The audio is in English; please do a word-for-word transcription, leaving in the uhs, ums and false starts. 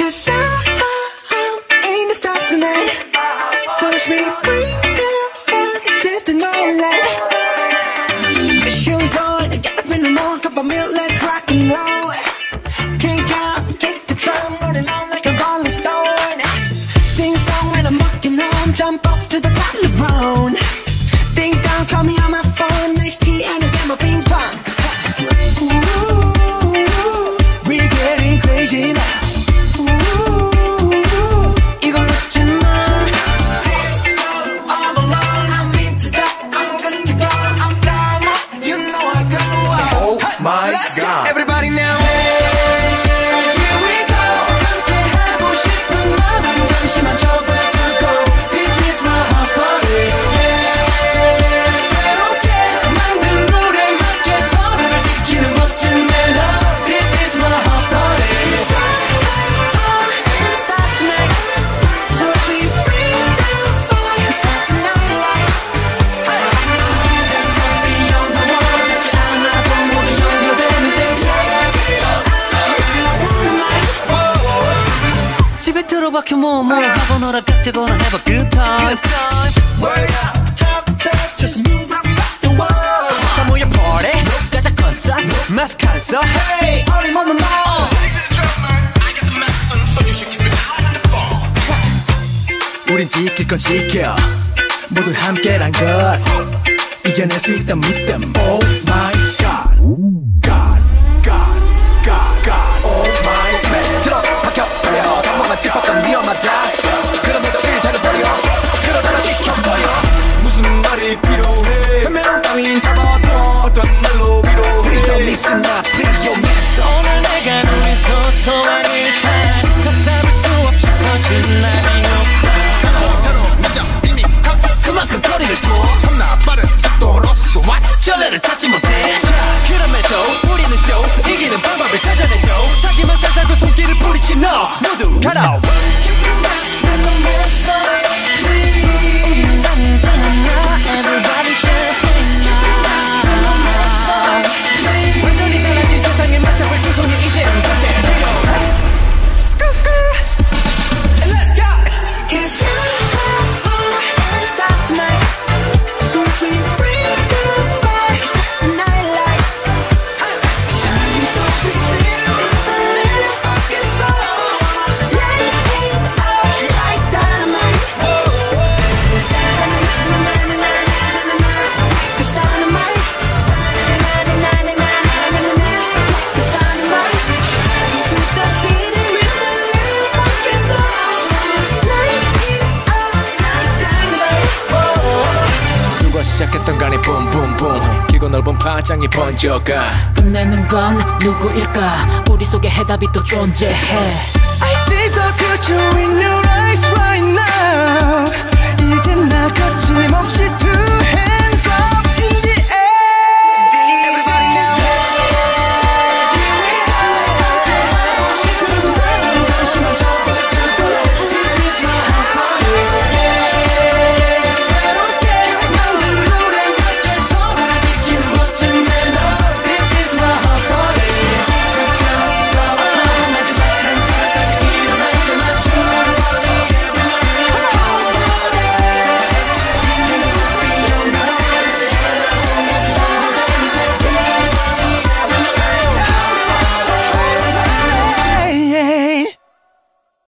'Cause I'm in the stars tonight. So watch me bring the fire, set the night light. Shoes on, get up in the morning, cup of milk, let's rock and roll. Kick out, kick the drum, rolling on like a rolling stone. Sing song when I'm walking home, jump up to the top of the brown. Ding dong, call me on my phone, nice tea and a game of ping pong. Ooh, we're getting crazy now. My God. Everybody now. Here we go. 함께 하고 싶은 마음은 잠시만 접어두고. This is my house party. Yeah. 새롭게 만든 룰에 맞게 서로를 지키는 멋진 멜로디. This is my house party. And the stars tonight. So we bring the fire, set the night light. Beyond the wall, 같이 안아도 모두 집에 틀어박혀 뭐뭐 하고 놀아 각자거나 have a good time. Word up, talk, talk, just move right up the wall. 자 모여 party, 가자 콘서트, 마스 칸서. Hey, 어림없는 말. Ladies and gentlemen, I got the medicine, so you should keep it out in the ball. 우린 지킬 건 지켜 모두 함께란 것 이겨낼 수 있다 믿음. Oh my God, God, God, God, God. Oh my God. 들어 박혀 버려 단번만 짚었던 위험하다. 그럼에도 일단은 버려 그러다가 지켜버려. 무슨 말이 필요해 변명 따윈 잡아도 어떤 말로 위로해. Please don't listen up, please don't listen. 오늘 내가 누린 소소한 일탈 더 잡을 수 없이 커진 나의 욕망. 새로 맞아 이미 그만큼 거리를 둬 겁나 빠른 속도로 쏘아 전례를 찾지 못해. 그럼에도 우리는 또 이기는 방법을 찾아내고 자기만 살자고 손길을 뿌리치 너 모두 가라. 완전히 달라진 세상에 맞춰볼 두 손이 이제 Let's go. It's in the stars tonight. So we bring the fire, set the night light. Shine up the city with a little fucking soul. Lighting up like dynamite. It's dynamite. It's dynamite. With the city with a little fucking soul. Lighting up like dynamite. 누가 시작했던 간에 붐붐붐 길고 넓은 파장이 번져가. 끝내는 건 누구일까? 우리 속에 해답이 또 존재해. I see the future in your eyes right now. 이젠 나 거침없이